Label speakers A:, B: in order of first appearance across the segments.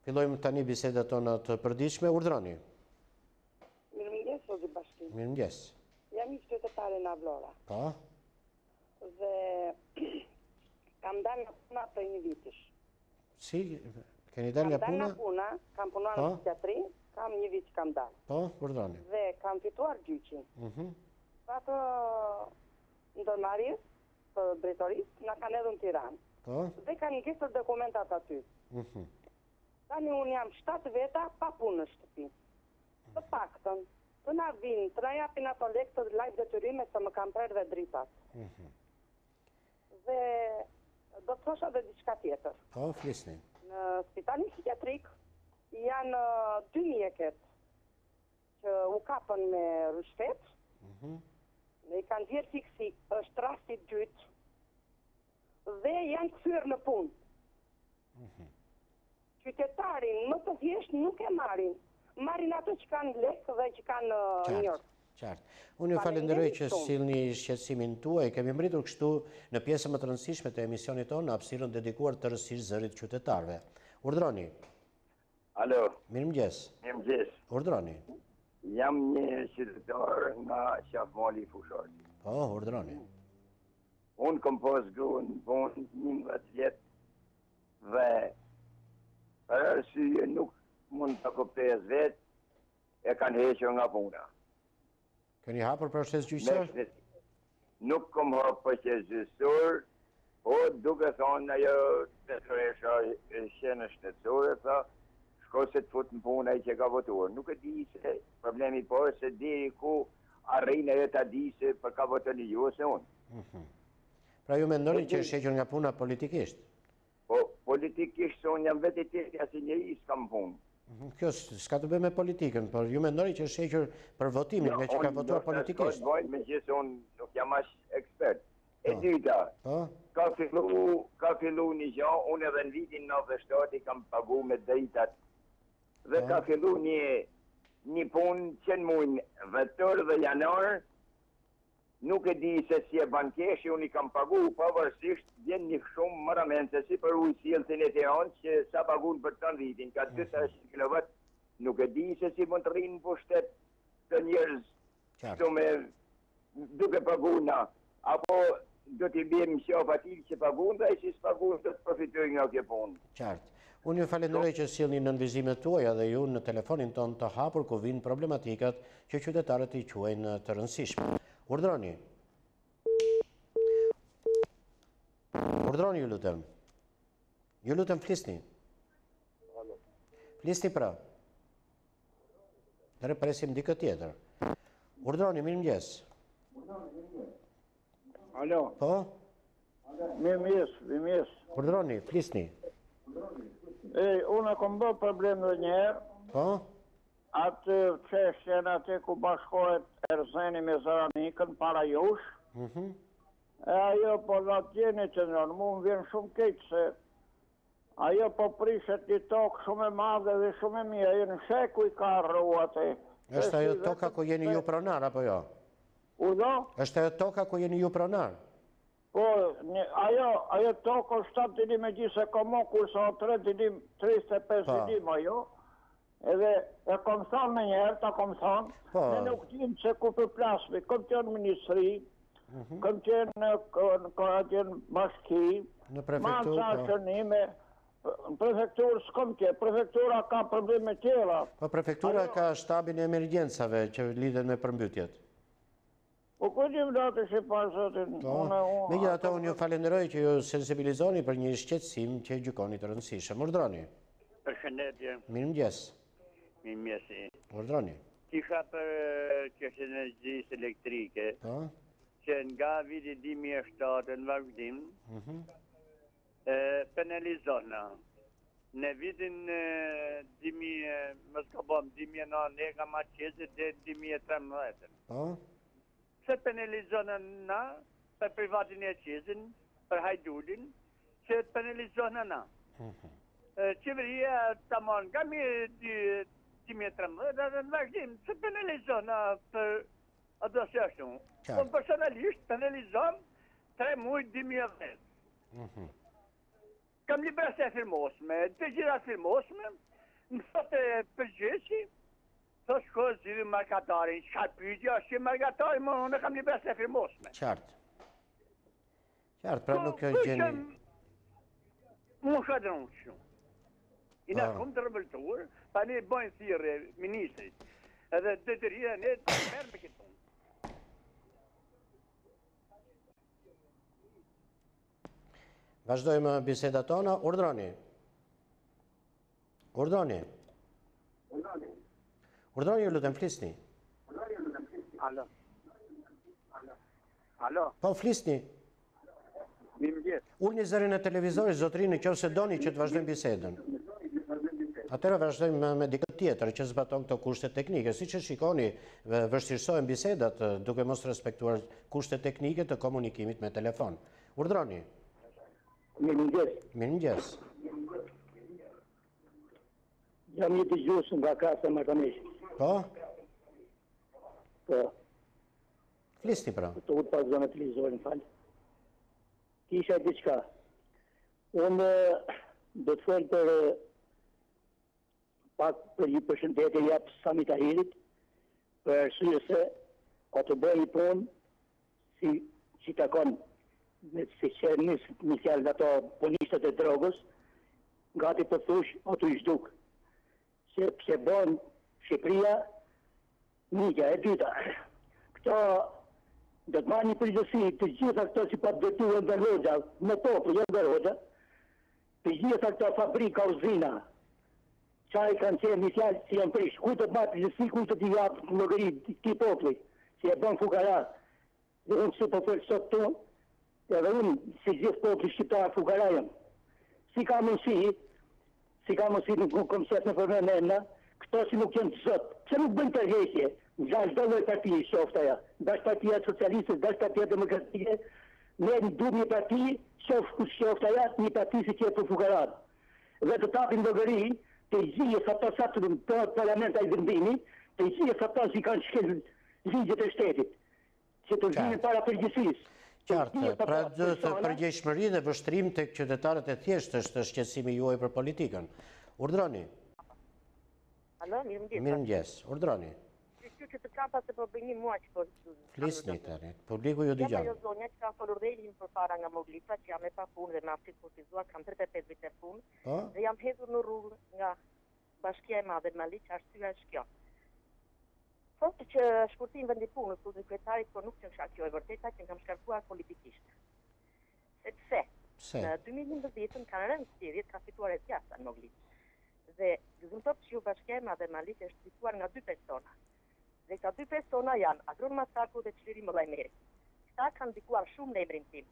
A: Fillojmë tani bisedat tona të përditshme, urdhroni.
B: Mirëmëngjes, Zotë Bashki.
A: Mirëmëngjes.
B: Jam një qytetare nga Vlora.
A: Po?
B: Dhe kam dalë nga puna për një vitish.
A: Si? Keni dalë nga puna?
B: Kam dalë nga puna, kam punuar në psikiatri, kam një vit që kam dalë.
A: Po, urdhroni.
B: Dhe kam fituar gjyqin. Pato ndërmarrjes të drejtorisë na kanë edhe në Tiranë.
A: Po?
B: Dhe kanë ngjesur dokumentat aty. Tani unë jam 7 veta pa punë në shtëpi. Të paktën, të na vinë, të na japin ato lekë të lajt detyrime se më kanë prerë dhe dritat. Dhe do të thosha dhe diçka tjetër.
A: Po, flisni.
B: Në spitalin psikiatrik janë 2 mjeket që u kapën me rrushfet. Dhe i kanë dhjerë fiksi, është rasti i dytë. Dhe janë kthyer në punë. Qytetarin më të thjesht nuk e marrin. Marrin ato që kanë lekë dhe që kanë njërë.
A: Qartë. Unë ju falenderoj që sillni shqetësimin tuaj. Kemi mbritur kështu në pjesën më të rëndësishme të emisionit tonë, hapësirën dedikuar tërësisht zërit qytetarëve. Urdhroni.
C: Alo.
A: Mirëmëngjes.
C: Mirëmëngjes.
A: Urdhroni.
C: Jam një qytetar nga Qafmali Fushati.
A: Po, urdhroni.
C: Unë kom pas gruan punë 11 vjet dhe për arsye nuk mund të kuptoj vet e kanë hequr nga puna.
A: Keni hapur proces gjyqësor?
C: Nuk kom hapur proces gjyqësor, po duke thonë ajo drejtoresha e shenës shtetësore tha, shko se të fut në punë ai që ka votuar. Nuk e di se problemi po se deri ku arrin ajo ta di se për ka votoni ju ose unë.
A: Pra ju mendoni që është hequr nga puna politikisht?
C: Po, politikisht unë jam vetë tjetër si njeri s'kam punë.
A: Kjo s'ka të bëjë me politikën, por ju mendoni që është hequr për votimin, me që ka votuar politikisht?
C: Me gjithë unë nuk jam as ekspert. E dyta, ka fillu një gjë, unë edhe në vitin 97 kam pagu me drejtat. Dhe ka fillu një punë që në muin dhjetor dhe janar, nuk e di se si e bankeshi, unë i kam pagu, pavarësisht vjen një shumë më ramen se si për ujësillëtin e Tiranë që sa pagun për të në vitin, ka 200 kW, nuk e di se si mund të rinë për shtet të njerëz të me duke paguna, apo do t'i bjem shof ati që pagun dhe e si s'pagun të profitoj nga kjo punë.
A: Qartë. Unë ju falenderoj që sillni në nënvizimet tuaja dhe ju në telefonin ton të hapur ku vinë problematikat që qytetarët i quajnë të rëndësishme. Urdhroni. Urdhroni ju lutem. Ju lutem flisni. Flisni pra. Dhe presim dikë tjetër. Urdhroni, mirëmëngjes.
D: Alo.
A: Po?
D: Mirëmëngjes.
A: Urdhroni, flisni.
D: Unë kom bë problem dhe njerë.
A: Po?
D: Atë qeshtjen atë ku bashkohet Erzeni me Zaramikën para jush. E ajo po në tjeni që nërë, mu më vjen shumë keqë se ajo po prishet një tokë shumë e madhe dhe shumë e mija, e në sheku i ka rru atë.
A: Është ajo toka ku jeni ju pronar, apo jo?
D: Udo?
A: Është ajo toka ku jeni ju pronar?
D: Po, ajo tokë është 7 dinim e gjithë se komo, kurse o 3 dinim, 35 dinim ajo. Edhe e kom thonë me njerë, ta kom thonë, ne nuk tim se ku përplasmi, kom qenë ministri, kom qenë në bashki,
A: në prefekturë,
D: në prefekturë s'kom qenë, prefektura ka probleme tjera.
A: Po prefektura ka shtabin e emergjensave që lidhen me përmbytjet.
D: Po ku gjim do të shi pasëtin?
A: Me gjitha ta unë ju falenderoj që ju sensibilizoni për një shqetësim që gjykoni të rëndësishëm. Urdhroni.
E: Përshëndetje.
A: Mirëmëngjes.
E: Mirëmëngjesi.
A: Urdhroni.
E: Kisha për çështjen e energjisë elektrike. Që nga viti 2007 në vazhdim penalizona. Në vitin 2009 ne kam qenë deri 2013. Se penalizona na për privatin e qezin, për hajdulin, që penalizona na. Qeveria të marrë nga mirë 2013 dhe në vazhdim, se penalizona për ato se ashtu. Unë personalisht penalizon 3 mujtë 2010. Kam libra se firmosme, të gjitha firmosme, Më thotë përgjësi, të shko zhiri markatarin, që ka pyjtja është që markatarin, më unë kam një besë e firmosme.
A: Qartë. Qartë, pra nuk është gjeni...
E: Më shëtë në shumë. I në shumë të rëbëltur, pa një bojnë thirë ministrit, edhe të të rrë në të merë me këtë punë.
A: Vazhdojmë biseda tona, urdhroni. Urdhroni. Urdhroni, ju lutem, flisni.
E: Alo. Alo.
A: Po, flisni. Urni zërin e televizorit, zotëri, në qoftë se doni që të vazhdojmë bisedën. Atëra vazhdojmë me dikët tjetër që zbaton këto kushte teknike. Si që shikoni, vështirësojnë bisedat duke mos respektuar kushte teknike të komunikimit me telefon. Urdhroni. Mirëmëngjes.
F: Jam një dëgjues nga Kasa Martaneshi.
A: Po?
F: Po.
A: Flisni pra.
F: Të u pas zonë televizorin, falë. Kisha diçka. Unë do të folë për pak për një përshëndetje jap Sami Tahirit, për arsye se o të bëj një punë si që takon si që një fjalë dhe ato punistët e drogës, gati për thush o të ishduk. Se bon Shqipëria njëja e dyta. Këto do të marrë një përgjësi të gjitha këto që pa dëtuën dhe Logja, me topë, jo dhe Logja, të gjitha këto fabrika, uzina, qaj kanë qenë një fjalë që janë prish, ku të të marrë përgjësi, ku të t'i japë në logëri këti popli, që e bon fukara, dhe unë që po fërë sot tonë, edhe unë si gjithë popli shqiptarë fukarajëm. Si ka mundësi nuk kom qëtë në përmën e emna, këto si nuk jenë të zotë, që nuk bëjnë tërheqje, nga çdo lloj partije qoftë ajo, dash partia socialiste, dash partia demokratike, ne duhet një parti, qoftë ajo, një parti si që për fukarat. Dhe të tapin logëri, të gjithë ato sa të parlamenta i vendimi, të gjithë ato që kanë shkel ligjet e shtetit, që të vinë para përgjithësisë.
A: Qartë, pra të përgjegjshmëri dhe vështrim tek qytetarët e thjeshtë është shqetësimi juaj për politikën. Urdhroni.
G: Alo, mirëmëngjes.
A: Mirëmëngjes, urdhroni.
G: Që të kapa se po bëjnë mua që po...
A: Flisni tani, publiku ju dëgjon.
G: Jam ajo zonja që ka folur rejlin për para nga Moglica, që jam e pa punë dhe me aftit kurtizuar, kam 35 vite punë, dhe jam hedhur në rrugë nga Bashkia e Madhe Maliq, arsyeja është kjo. Thotë që shkurtim vendi punës ku kryetarit, por nuk që është kjo e vërteta që kam shkarkuar politikisht. Sepse në 2011 kanë rënë thirrjet ka fituar e zgjata në Moglic. Dhe gëzimtop që Bashkia e Madhe Maliq është fituar nga 2 persona. Dhe ka 2 persona janë Agron Masaku dhe Çliri Mollajmeri. Këta kanë ndikuar shumë në emrin tim.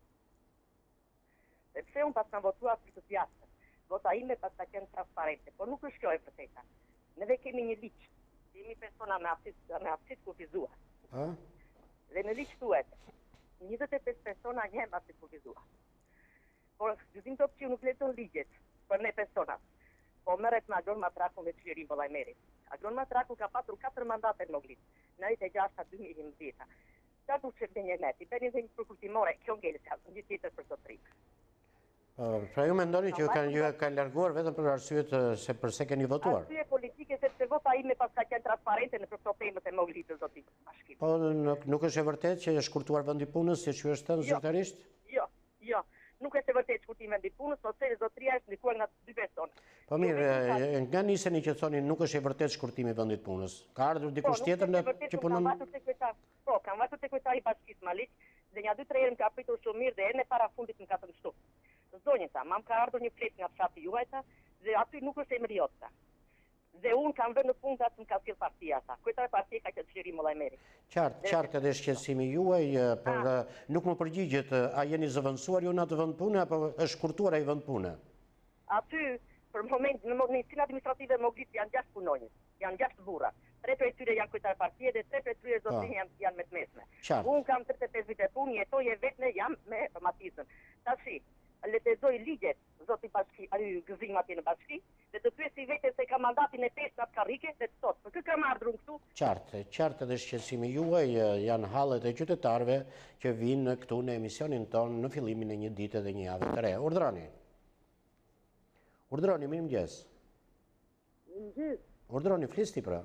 G: Sepse unë pas kanë votuar për të zgjatën. Vota ime pas ka qenë transparente, por nuk është kjo e vërteta. Neve kemi një liq. Jemi persona me aftësi kufizuar. Dhe në liq thuhet 25 persona një aftësi kufizuar. Por gëzimtop që nuk lexon ligjet për ne personat. Po merret me Agron Masaku dhe Çliri Mollajmeri. Agron Masaku ka patur 4 mandate në Moglic, në 96-2011. Qa du që të një neti, për një dhe një përkultimore, kjo ngelës ka një tjetër për sotrim.
A: Pra ju mendoni që ju kanë larguar vetëm për arsyet se përse keni votuar?
G: Arsye politike sepse vota ime pas ka qenë transparente në këto temët e Moglic të zotit bashkim.
A: Po nuk është e vërtet që është shkurtuar vendi punës, si që është thënë zyrtarisht?
G: Jo. Nuk është e vërtet shkurtim vendi punës, ose zotëria është ndikuar nga 2 persona.
A: Po mirë, nga niseni që thoni nuk është e vërtet shkurtimi vendit punës. Ka ardhur dikush tjetër që punon?
G: Po, kam vajtur sekretari i Bashkisë Maliq, dhe një 2-3 herë më ka pritur shumë mirë dhe e para fundit më ka të nështu. Zonjëta, mam ka ardhur një flet nga fshati juajta dhe aty nuk është emri jotëta. Dhe unë kam vënë në punë atë më ka sjell partia ata. Kryetari partia ka qenë Çliri Mollajmeri.
A: Qartë edhe shqetësimi juaj, por nuk më përgjigjet, a jeni zëvendësuar ju në atë vend pune apo është shkurtuar ai vend pune?
G: Aty për moment në Ministrinë Administrative Moglic janë 6 punonjës, janë 6 burra. 3 prej tyre janë kryetar partie dhe 3 prej tyre zotëri janë me të mesme. Unë kam 35 vite punë, jetoj e vetme jam me matizën. Tashi, letezoj ligjet zoti bashki, gëzim atje në bashki, dhe të pyesi vete se ka mandatin e 5 në karrike dhe të thotë, për kë kam ardhur këtu?
A: Qartë edhe shqetësimi juaj janë hallet e qytetarëve që vinë këtu në emisionin tonë në fillimin e një dite dhe një jave të re. Urdhroni, mirëmëngjes.
H: Mëngjes.
A: Urdhroni, flisni pra.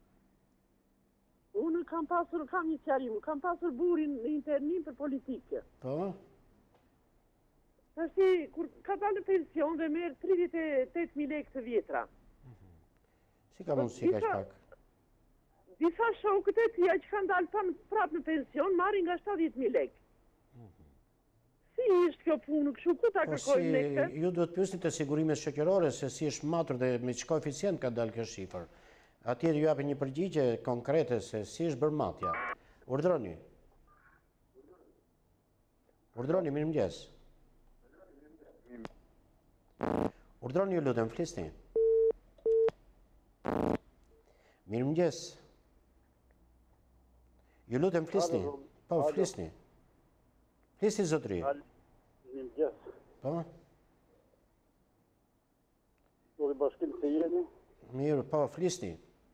H: Unë kam një sqarim, kam pasur burin në internim për politikë.
A: Po?
H: Tashi, kur ka dalë në pension dhe merë 38.000 lekë të vjetra.
A: Si ka mundësi kaq pak?
H: Disa shokët e tia që kanë dalë prapë në pension, marrin nga 70.000 lekë. Si ishtë kjo punë, kështu ku ta kërkojnë lekë?
A: Ju duhet pyesni të sigurimes shoqërore se si është matur dhe me çka koeficient ka dalë kjo shifër. Atje ju japë një përgjigje konkrete se si është bërë matja. Urdhroni. Urdhroni, mirëmëngjes. Urdhroni, ju lutem, flisni. Mirëmëngjes. Ju lutem, flisni. Po, flisni. Flisni, zotëri.
I: Mirëmëngjes.
A: Po?
I: Zoti Bashkim, se jeni?
A: Mirë, po, flisni.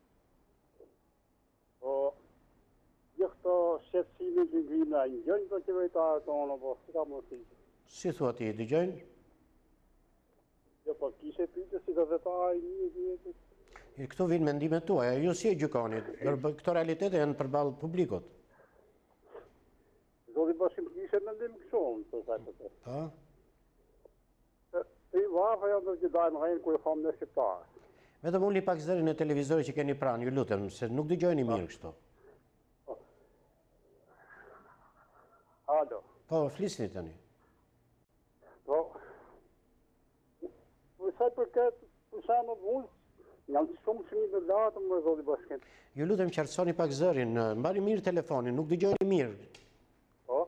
I: Po, këto shqetësime që ngrina, i gjënë të qeveritarë tonë, po, si ka mos i?
A: Si thua ti, dëgjojnë?
I: Jo, po, kishe pyte si të vetarë i një.
A: Këtu vinë mendimet tuaja, ju si e gjykoni, këto realitete janë përballë publikut.
I: Zoti Bashkim, kishe mendim këshonë, të sajtë të.
A: Po?
I: I vafa janë të gjithajnë hajnë kërë famë në shqiptarë.
A: Vetëm unë li pak zërin e televizorit që keni pranë, ju lutem, se nuk dëgjojni mirë kështu.
I: Alo.
A: Po, flisni tani.
I: Po, përsa përket, përsa më vullë, janë shumë shëmi lartë më Zoti Bashkim.
A: Ju lutem qartësoni pak zërin, mbani mirë telefonin, nuk dëgjojni mirë.
I: Po,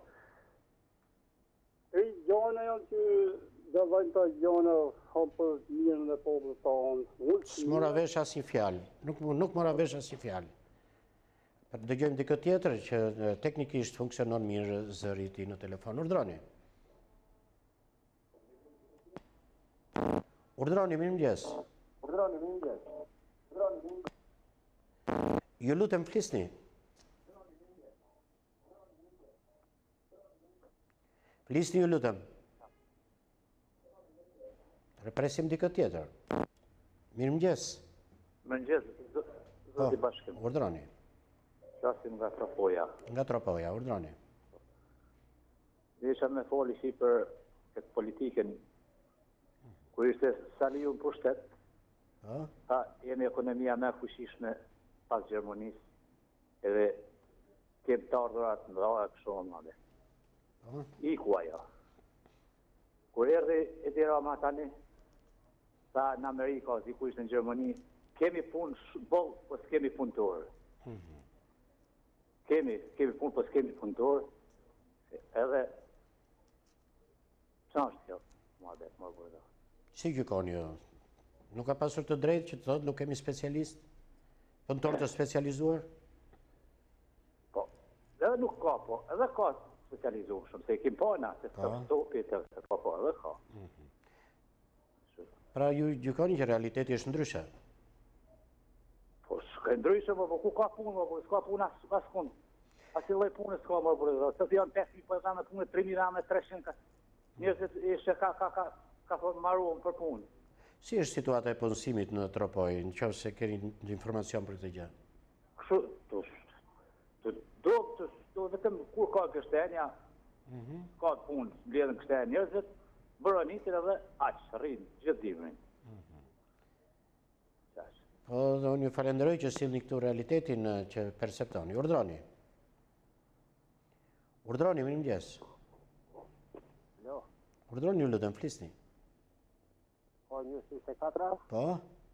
I: e gjone janë që dhe vajnë të gjone hamë për mirën dhe popët tonë.
A: S'mora vesh asnjë fjalë, nuk mora vesh asnjë fjalë. Dëgjojmë dikë tjetër që teknikisht funksionon mirë zëri i tij në telefon. Urdhroni. Urdhroni, mirëmëngjes.
I: Urdhroni, mirëmëngjes.
A: Ju lutem, flisni. Flisni, ju lutem. Represim dikë tjetër. Mirëmëngjes.
J: Mëngjes, Zoti Bashkim.
A: Urdhroni.
J: Qasim nga Tropoja.
A: Nga Tropoja, urdhroni.
J: Isha me foli si për këtë politiken, kur ishte Saliu në pushtet, ta jemi ekonomia me fuqishme pas Gjermanisë, edhe kem të ardhurat në dha kështu mëdhe. Iku ajo. Kur erdhi Edi Rama tani, sa në Amerika, si ku ishte në Gjermani, kemi punë boll, po s'kemi punëtorë. Kemi punë, po s'kemi punëtorë, edhe qa është kjo, madhe, më bërë.
A: Si gjykoni jo? Nuk ka pasur të drejtë që të thotë nuk kemi specialist? Punëtor të specializuar?
J: Po, edhe nuk ka, po, edhe ka specializuar shumë, se i kim po na, se të stopit, po, edhe ka.
A: Pra ju gjykoni që realiteti është ndryshe?
J: Po, s'ka ndryshe, po, ku ka punë, po, s'ka punë as punë. Asi loj punë s'ka më bërë, se të janë 5.000 për zanë punë, 3.000 me 300, njërësit ishte ka marruën për punë.
A: Si është situata e punësimit në Tropoj, në qoftë se keni informacion për këtë gjë?
J: Kështu, vetëm kur ka kështenja, ka punë, bledhen kështenja njërësit, bërënitin edhe aqë, rrinë, gjithë dimrin.
A: Po, dhe unë ju falenderoj që sillni këtu realitetin që perceptoni. Urdhroni. Urdhroni, mirëmëngjes. Urdhroni, ju lutem, flisni.
I: Po, 24?
A: Po?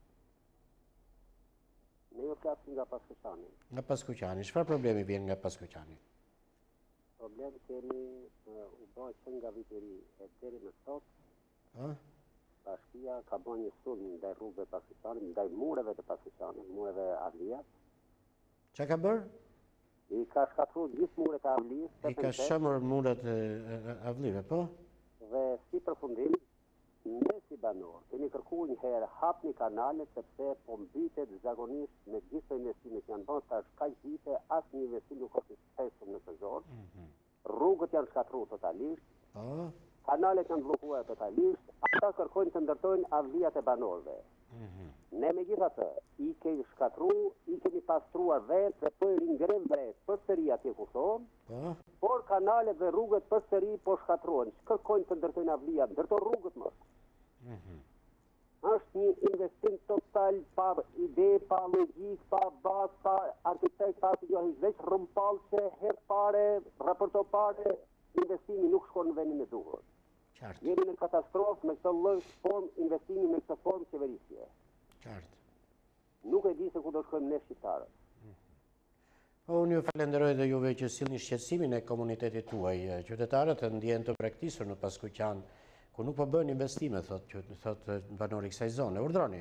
I: Ne ju flasim nga Paskuqani.
A: Nga Paskuqani. Çfarë problemi vjen nga Paskuqani?
I: Problem kemi u bërë që nga viti i ri e deri më sot. Bashkia ka bërë një sulm ndaj rrugëve të Paskuqanit, ndaj mureve të Paskuqanit, mureve Avlijat.
A: Çka ka bërë?
I: I ka shkatruar gjithë muret e Avlijës.
A: I ka shëmur muret e Avlive, po?
I: Dhe si përfundim, ne si banor, kemi kërkuar një herë hapni kanalet sepse po mbitet zakonisht me gjithë investimet që janë bërë tash kaq vite, asnjë investim nuk është i shpeshur në sezon. Rrugët janë shkatruar totalisht. kanalet janë bllokuar totalisht, ata kërkojnë të ndërtojnë avlijat e banorëve. Ne megjithatë, i kemi shkatruar, i kemi pastruar vetë dhe po i ngrenë vetë përsëri atje ku thonë, por kanalet dhe rrugët përsëri po shkatruhen. Kërkojnë të ndërtojnë avlijat, ndërto rrugët më. Është një investim total pa ide, pa logjik, pa bazë, pa arkitekt, pa asgjë, veç rrëmpallse, herë pare, raporto pare, investimi nuk shkon në vendin e duhur. Jemi në katastrofë me këtë lloj formë investimi me këtë formë qeverisje. Nuk e di se ku do shkojmë ne shqiptarët.
A: Unë ju falenderoj dhe juve që sillni shqetësimin e komunitetit tuaj. Qytetarët ndjehen të prektisur në Paskuqan, ku nuk po bëhen investime, thot banori kësaj zone. Urdhroni.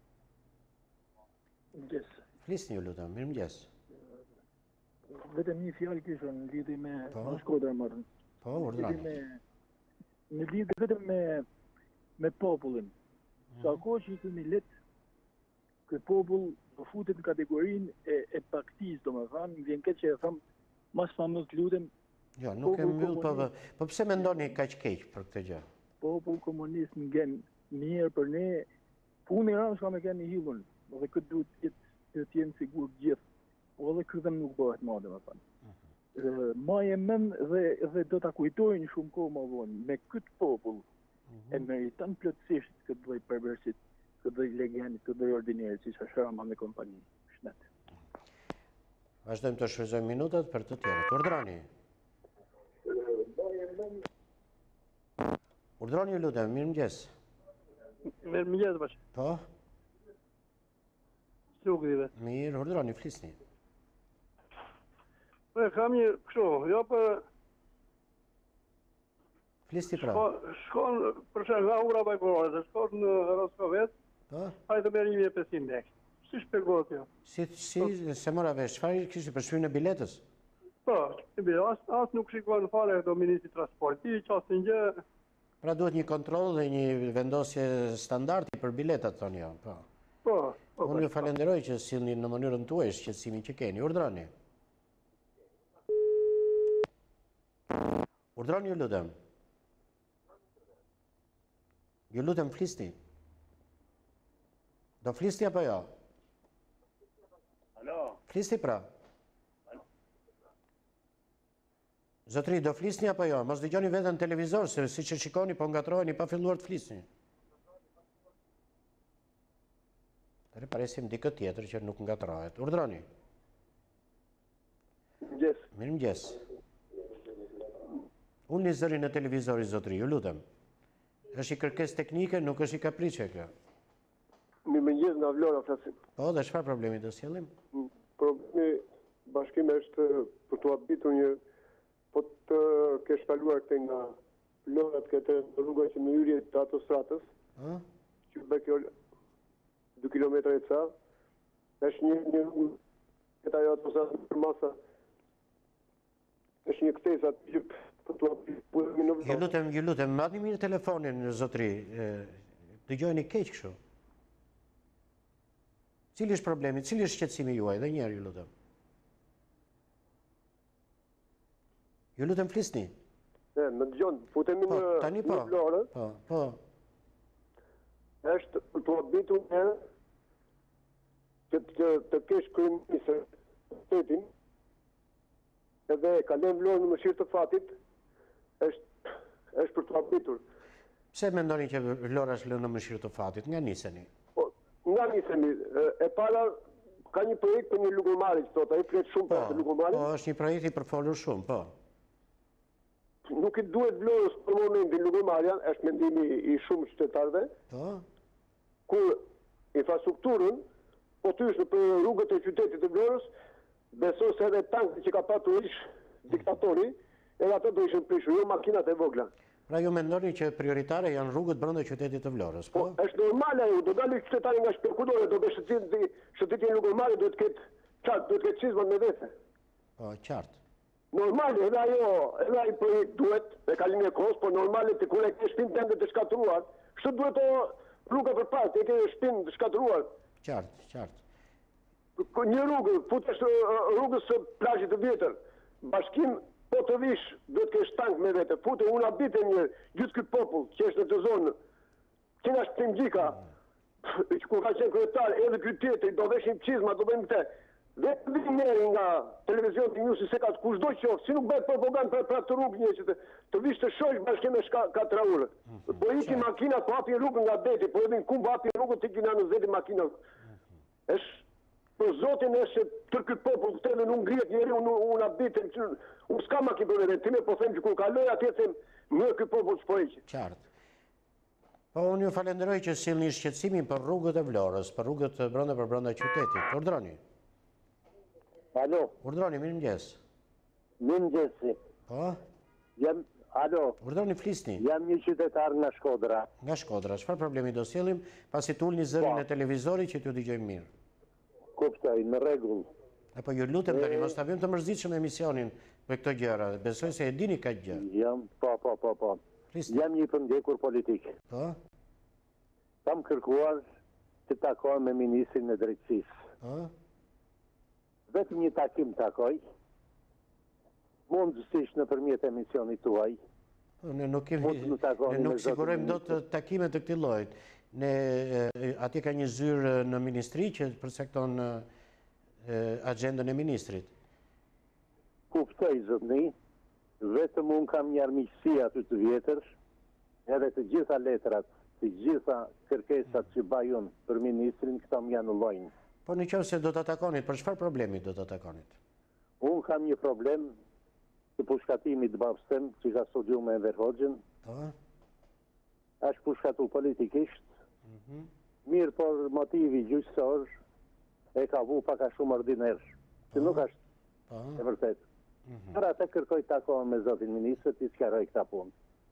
K: Mëngjes.
A: Flisni ju lutem, mirëmëngjes.
K: Vetëm një fjalë kisha në lidhje me Shkodra më.
A: Po, urdhroni.
K: Në lidhje vetëm me popullin. Sa kohë që i kemi letë, këtë popull do futet në kategorinë e paktis, do më thanë, më vjen këtë që e thamë, mas famës të lutem.
A: Jo, nuk e mbyll, po pse mendoni kaq keq për këtë gjë?
K: Popull komunist ngjen mirë për ne, punë i rëndë shka me keni hillun, dhe këtë duhet të jenë sigur gjithë, po edhe kërëdhem nuk bëhet ma, dhe më thanë. Ma e men dhe do të kujtojnë shumë kohë ma vonë, me këtë popull e meritan plotësisht këtë doj perversit, këtë doj legenit, këtë doj ordinerit, si që Sharama me kompani, shnet.
A: Vazhdojmë të shfryzojmë minutat për të tjerët. Urdhroni. Urdhroni ju lutem, mirëmëngjes.
K: Mirëmëngjes, bashkë.
A: Po?
K: Suk dhive.
A: Mirë, urdhroni, flisni.
K: Kam një kështu, jo për...
A: Flisni pra.
K: Shkon, për që nga ura bajkorore, dhe shkon në Roskovet, hajtë merë 1500 lek. Si shpegot jo?
A: Si, se mora vesh, çfarë kishte për shfryrjen e biletës?
K: Po, as nuk shikon fare do ministri transporti, qasë një gjë...
A: Pra duhet një kontroll dhe një vendosje standardi për biletat, thonë jo.
K: Po.
A: Unë ju falenderoj që sillni në mënyrën tuaj shqetësimin që keni. Urdhroni. Urdhroni ju lutem. Ju lutem flisni. Do flisni apo jo?
E: Alo.
A: Flisni pra. Zotri, do flisni apo jo? Mos dëgjoni vetëm në televizor, se si që shikoni po ngatroheni pa filluar të flisni. Tërë paresim dikë tjetër që nuk ngatrohet. Urdhroni.
K: Mirëmëngjes.
A: Mirëmëngjes. Unë një zëri në televizori, zotri, ju lutem. Është i kërkesë teknike, nuk është i kapriçe kjo.
K: Mirëmëngjes nga Vlora, flasim.
A: Po, dhe çfarë problemi do sjellim?
K: Problemi bashkimi është për të habitur një, po të kesh kaluar këte nga Vlora të këtë rruga që në hyrje të autostradës, që bë kjo 2 kilometra e ca, është një rrugë këta ajo autostradë për masa, është një ktesa të gjyp.
A: Ju lutem, marrni mirë telefonin, zotri, dëgjojeni keq kështu. Cili është problemi, cili është shqetësimi juaj, dhe njerë ju lutem. Ju lutem flisni.
K: Më dëgjon, futemi në Vlorë.
A: Po.
K: Është për të habitur njerë që të kesh kryeministër shtetin, edhe kalen Vlorë në mëshirë të fatit, është për të habitur.
A: Pse mendoni që Vlora është lënë në mëshirë të fatit? Nga niseni?
K: Nga niseni. E para, ka një projekt për një lugumari, që thot, a i fletë shumë për të lugumari.
A: Po, është një projekt i përfolur shumë, po.
K: Nuk i duhet Vlorës për momentin lugumarja, është mendimi i shumë qytetarëve.
A: Po.
K: Kur infrastrukturën, po ty është për rrugët e qytetit të Vlorës, beso se edhe tankët që ka patur ishë diktatori, edhe ato do ishën prishur, jo makinat e vogla.
A: Pra ju mendoni që prioritare janë rrugët brenda qytetit të Vlorës, po?
K: Është normale ajo, do dalë qytetari nga shpërkudore, do bësh shëtitje lugumari, do të ketë çizmat me vete.
A: Po, qartë.
K: Normale, edhe ai projekt duhet, me kalimin e kohës, po normale të kur e ke shpinë tende të shkatruar, kështu duhet rruga përpara, të ke shpinë të shkatruar.
A: Qartë.
K: Një rrugë, futesh rrugës së plazhit të vjetër, bashkim
L: po të vish, do të kesh tank me vete. Fute unë abite një gjithë këtë popull që është në të zonë. Që nga shtim gjika, që kur ka qenë kryetar, edhe këtë tjetëri, do veshim qizma, do bëjmë këte. Vetë të njeri nga televizion të njësi se ka të kushdo qofë, si nuk bëjt propagandë për të rrugë një që të vishë të shojsh bashkë me 4 ure. Po iki makina, po api rrugë nga deti, po edhe në kumbë api rrugë të kina në zeti makina. Për zotin është tër këtë popull, të edhe nuk ngrijet njeri, unë abitin, unë s'ka makin për vete, time po them që kur kaloj atje them, më këtë popull s'po eqe.
A: Qartë. Po unë ju falenderoj që sillni shqetësimin për rrugët e Vlorës, për rrugët brenda për brenda qytetit. Urdhroni.
M: Alo.
A: Urdhroni, mirëmëngjes.
M: Mirëmëngjesi.
A: Po?
M: Alo.
A: Urdhroni, flisni.
M: Jam një qytetar nga Shkodra.
A: Nga Shkodra. Çfarë problemi do sjellim pasi të ulni zërin e televizorit që t'ju dëgjojmë mirë?
M: Kuptoj, në rregull.
A: Apo ju lutem tani mos ta bëjmë të mërzitshëm emisionin me këto gjëra. Besoj se e dini ka gjë.
M: Po. Jam një përndjekur politik.
A: Po?
M: Kam kërkuar të takoj me ministrin e drejtësisë.
A: Po?
M: Vetëm një takim takoj, mundësisht nëpërmjet emisionit tuaj.
A: Ne nuk sigurojmë dot takime të këtij lloji. Ne atje ka një zyrë në ministri që përcakton agjendën e ministrit.
M: Kuptoj zotni, vetëm unë kam një armiqësi aty të vjetër, edhe të gjitha letrat, të gjitha kërkesat që baj unë për ministrin, këta më janullojnë.
A: Po në qoftë se do të atakonit, për çfarë problemi do të atakonit?
M: Unë kam një problem të pushkatimit babstem, që ka studiu me Enver Hoxhën. Është pushkatu politikisht, mirë, por motivi gjyqësor e ka vu paka shumë ordiner, që nuk është e vërtet. Për atë kërkoj të takohen me zotin ministër, të skaroj këta punë.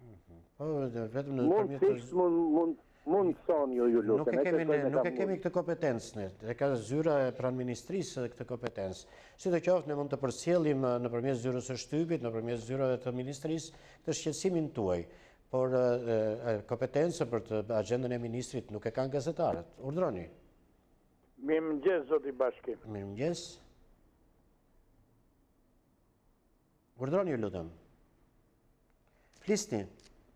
M: Mund son ju lutem.
A: Nuk e kemi këtë kompetencë ne. E ka zyra e pranë-ministrisë këtë kompetencë. Sidoqoftë ne mund të përcjellim nëpërmjet zyrës së shtypit, nëpërmjet zyrave të ministrisë të shqetësimin tuaj. Por kompetencë për të agjendën e ministrit nuk e kanë gazetarët. Urdhroni.
E: Mirëmëngjes, zoti Bashki.
A: Mirëmëngjes. Urdhroni, ju lutem. Flisni.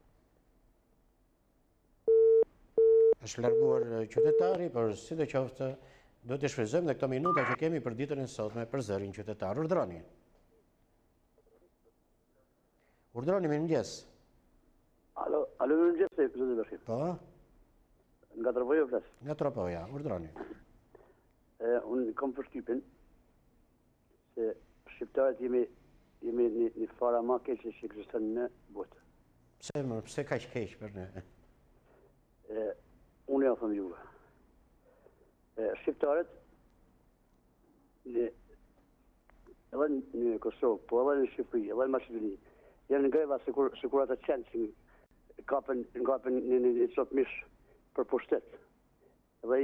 A: Është larguar qytetari, por sidoqoftë do të shfrytëzojmë këto minuta që kemi për ditën e sotme për zërin qytetar. Urdhroni. Urdhroni, mirëmëngjes.
N: Alo, mirëmëngjes, zoti Bashki.
A: Po?
N: Nga Tropoja flas.
A: Nga Tropoja, urdhroni.
N: Unë kam përshtypjen se shqiptarët jemi një fara ma keqe që ekziston në botë.
A: Pse kaq keq për ne?
N: Unë ja thëmë juve. Shqiptarët, edhe në Kosovë, po edhe në Shqipëri, edhe në Maqedoni, janë në greva se kur ata qenë që kapën një sot mish për pushtet. Edhe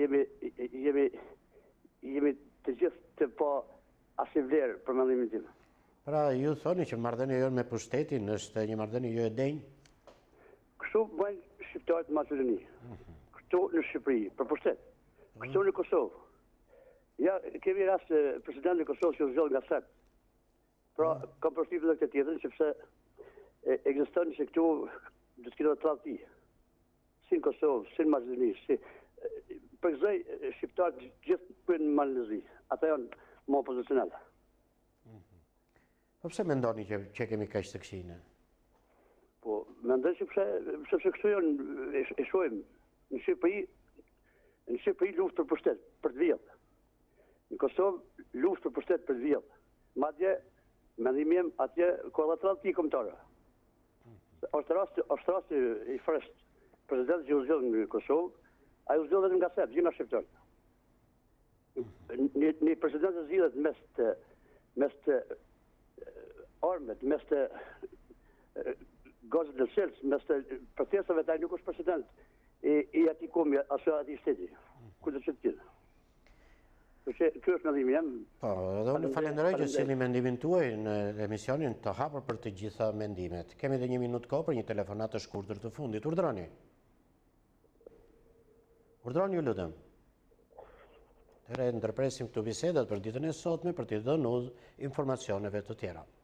N: jemi të gjithë të pa asnjë vlerë për mendimin tim.
A: Pra, ju thoni që marrëdhënia jonë me pushtetin është një marrëdhënie jo e denjë?
N: Kështu bëjnë shqiptarët në Maqedoni. Këtu në Shqipëri, për pushtet. Këtu në Kosovë. Ja, kemi rast presidenti në Kosovë që u zgjodh nga Serb. Pra, kam përshtypjen edhe këtë tjetër, sepse ekziston që këtu do të ketë tradhti. Si në Kosovë, si në Maqedoni, për kësaj shqiptarët gjithë bëjnë malëzi. Ata janë më opozicionale.
A: Po pse mendoni që kemi kaq të këqijnë?
N: Po, mendoj që sepse këtu janë e shohim në Shqipëri luftë për pushtet, për të vjedhë. Në Kosovë luftë për pushtet për të vjedhë. Madje mendim jam atje ka edhe tradhti kombëtare. Është rasti i fresht. Presidenti që u zgjodh në Kosovë, ai u zgjodh vetëm nga Serb, jo nga shqiptarët. Një president e zgjidhet mes të armët, mes të gazet dhe shelës, mes të protestave taj nuk është president i ati komi, aso ati shteti. Këtë që të tjetë. Kjo është mendimi jam.
A: Po, edhe unë falenderoj që sjellni mendimin tuaj në emisionin të hapur për të gjitha mendimet. Kemi edhe 1 minutë kohë për një telefonat të shkurtër të fundit. Urdhroni. Urdhroni, ju lutem. Ndërpresim këtu bisedat për ditën e sotme për të dhënë informacioneve të tjera.